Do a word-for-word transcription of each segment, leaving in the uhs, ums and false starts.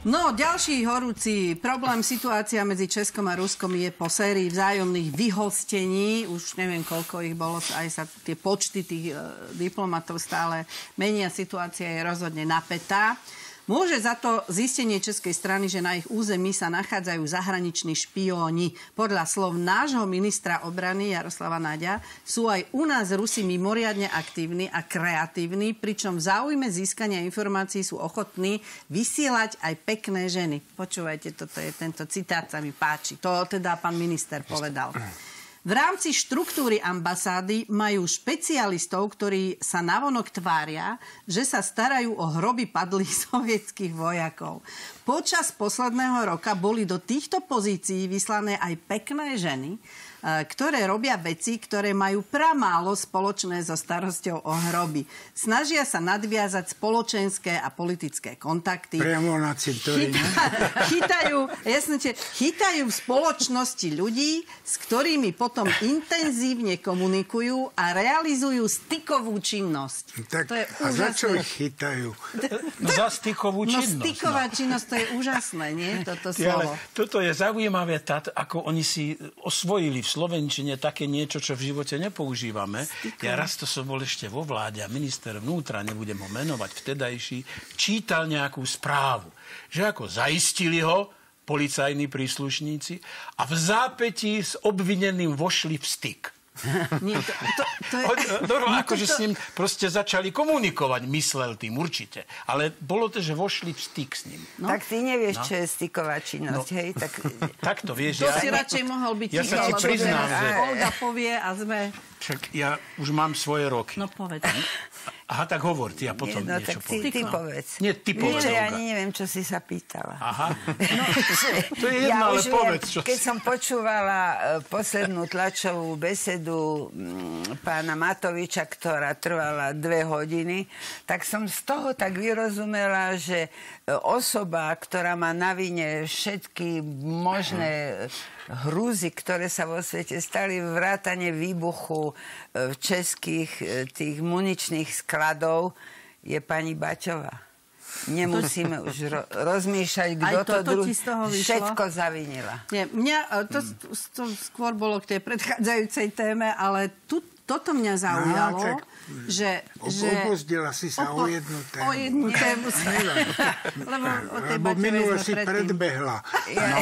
No, ďalší horúci problém, situácia medzi Českom a Ruskom je po sérii vzájomných vyhostení. Už neviem, koľko ich bolo, aj sa tie počty tých e, diplomatov stále menia. Situácia je rozhodne napätá. Môže za to zistenie českej strany, že na ich území sa nachádzajú zahraniční špióni. Podľa slov nášho ministra obrany Jaroslava Naďa sú aj u nás Rusi mimoriadne aktívni a kreatívni, pričom v záujme získania informácií sú ochotní vysielať aj pekné ženy. Počúvajte, toto je tento citát, sa mi páči. To teda pán minister povedal. V rámci štruktúry ambasády majú špecialistov, ktorí sa navonok tvária, že sa starajú o hroby padlých sovietských vojakov. Počas posledného roka boli do týchto pozícií vyslané aj pekné ženy, ktoré robia veci, ktoré majú pramálo spoločné so starosťou o hroby. Snažia sa nadviazať spoločenské a politické kontakty. Priamo na cintoríne. Chytajú, jasne, chytajú v spoločnosti ľudí, s ktorými potom intenzívne komunikujú a realizujú stykovú činnosť. Tak, to je a za čo ich chytajú? No za stykovú no, činnosť. No styková činnosť, to je úžasné, nie? Toto slovo. Ale toto je zaujímavé, tá, ako oni si osvojili v slovenčine také niečo, čo v živote nepoužívame. Stykové. Ja raz to som bol ešte vo vláde a minister vnútra, nebudem ho menovať, vtedajší, čítal nejakú správu, že ako zaistili ho policajní príslušníci a v zápätí s obvineným vošli v styk. Nie, to, to, to je... No, no, akože to... s ním proste začali komunikovať, myslel tým určite. Ale bolo to, že vošli v styk s ním. No? Tak ty nevieš, no. čo je styková činnosť, no. Hej? Tak... tak to vieš. To ja... si radšej mohol byť. Ja sa ti priznám, že... Olga povie a sme... Však ja už mám svoje roky. No povedz. Aha, tak hovor ty a potom Nie, no, niečo tak ty, ty povedz. Nie, ty povedz, Nie, ja Olga. ani neviem, čo si sa pýtala. Aha. No, to je jedno, ja ale už povedz. Viem, keď som počúvala poslednú tlačovú besedu pána Matoviča, ktorá trvala dve hodiny, tak som z toho tak vyrozumela, že osoba, ktorá má na vine všetky možné hrúzy, ktoré sa vo svete stali, vrátane výbuchu českých tých muničných skladov, je pani Baťová. Nemusíme už ro- rozmýšľať, kto to dru- všetko zavinila. Nie, mňa, to, to skôr bolo k tej predchádzajúcej téme, ale tu, toto mňa zaujalo, no, že... že Opozdila si sa opo- o jednu tému. O jednu tému sa... Lebo o tej Lebo minule si predtým. predbehla. No.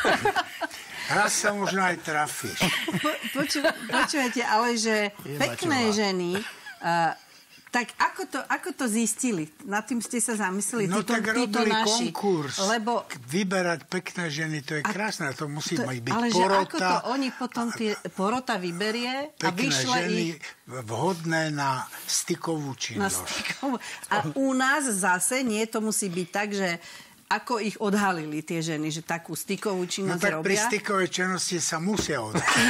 Raz sa možno aj trafíš. Po, poču, počujete, ale že je pekné Baťová. Ženy... Uh, tak ako to, ako to zistili? Nad tým ste sa zamysleli? No títo, tak robili naši, konkurs. Lebo... Vyberať pekné ženy, to je krásne. To musí to, byť ale porota. Ale ako to oni potom tie porota vyberie a vyšle ženy ich... vhodné na stykovú činnosť. Na stykovú. A u nás zase nie, to musí byť tak, že ako ich odhalili tie ženy, že takú stykovú činnosť robia. No tak robia. Pri stykovej činnosti sa musia odhaliť.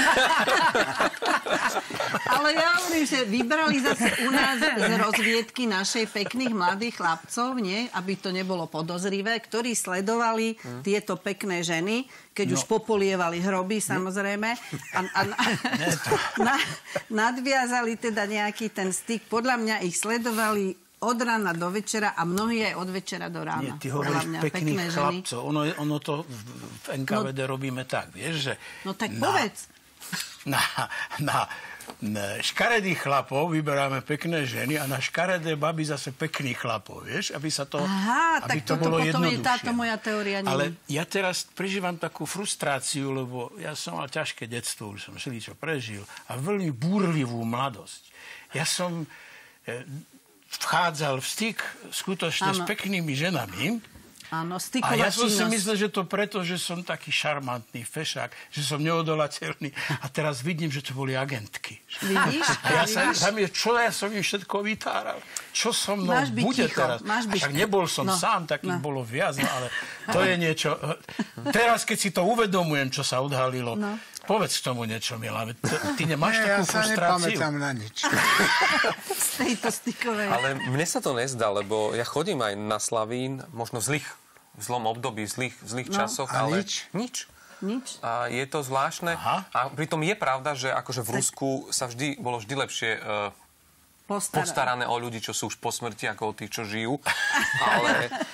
Ale ja hovorím, že vybrali zase u nás z rozviedky našej pekných mladých chlapcov, nie? Aby to nebolo podozrivé, ktorí sledovali hmm. tieto pekné ženy, keď no. už popolievali hroby, samozrejme. A, a, na, nadviazali teda nejaký ten styk. Podľa mňa ich sledovali od rána do večera a mnohí aj od večera do rána. Nie, ty hovoríš mňa, pekných chlapcov. Ono, ono to v en ká vé dé no, robíme tak, vieš, že... No tak na, povedz. Na, na, na škaredých chlapov vyberáme pekné ženy a na škaredé baby zase pekných chlapov, vieš, aby sa to, Aha, aby tak to bolo potom jednoduchšie. je táto moja teória. Nie. Ale ja teraz prežívam takú frustráciu, lebo ja som mal ťažké detstvo, už som všeličo prežil a veľmi búrlivú mladosť. Ja som... E, vchádzal v styk skutočne ano. S peknými ženami. Áno, a ja som činnosť. si myslel, že to preto, že som taký šarmantný fešák, že som neodolateľný. A teraz vidím, že to boli agentky. Vidíš? A ja sa, tam je, čo ja som im všetko vytáral? Čo so mnou bude ticho. teraz? Však nebol som no. sám, tak no. ich bolo viac, no, ale to je niečo... Teraz, keď si to uvedomujem, čo sa odhalilo, no. Povedz k tomu niečo, Milá. Ty nemáš ne, takú ja frustráciu? Ja sa nepamätám na nič. Z tejto stykovej. Ale mne sa to nezdá, lebo ja chodím aj na Slavín, možno v zlých, v zlom období, v zlých, v zlých no. časoch, a ale... nič? Nič. Nič. A je to zvláštne. Aha. A pritom je pravda, že akože v Rusku sa vždy, bolo vždy lepšie... Uh, Postarané. postarané o ľudí, čo sú už po smrti, ako o tých, čo žijú. Ale,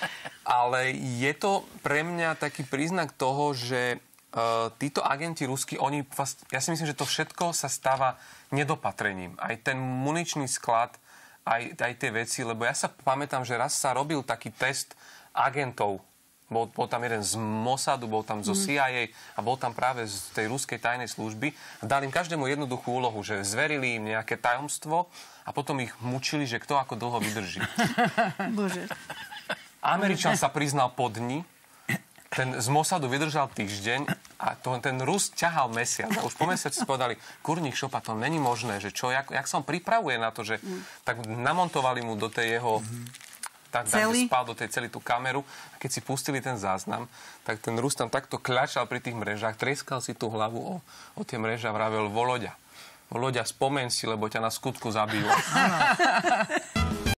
Ale je to pre mňa taký príznak toho, že uh, títo agenti ruskí, oni, ja si myslím, že to všetko sa stáva nedopatrením. Aj ten muničný sklad, aj, aj tie veci, lebo ja sa pamätám, že raz sa robil taký test agentov. Bol, bol tam jeden z Mossadu, bol tam zo C I A a bol tam práve z tej ruskej tajnej služby. A dali im každému jednoduchú úlohu, že zverili im nejaké tajomstvo a potom ich mučili, že kto ako dlho vydrží. Bože. Američan sa priznal po dni, ten z Mossadu vydržal týždeň a to, ten Rus ťahal mesiac. A už po mesiaci si povedali, kurník šopa, to není možné, že čo, jak, jak sa on pripravuje na to, že mm. tak namontovali mu do tej jeho... tak celý? Spal do tej celý tú kameru a keď si pustili ten záznam, tak ten Rus tam takto kľačal pri tých mrežách, treskal si tú hlavu o, o tie mreže a vravel, Voloďa, Voloďa, spomeň si, lebo ťa na skutku zabijú.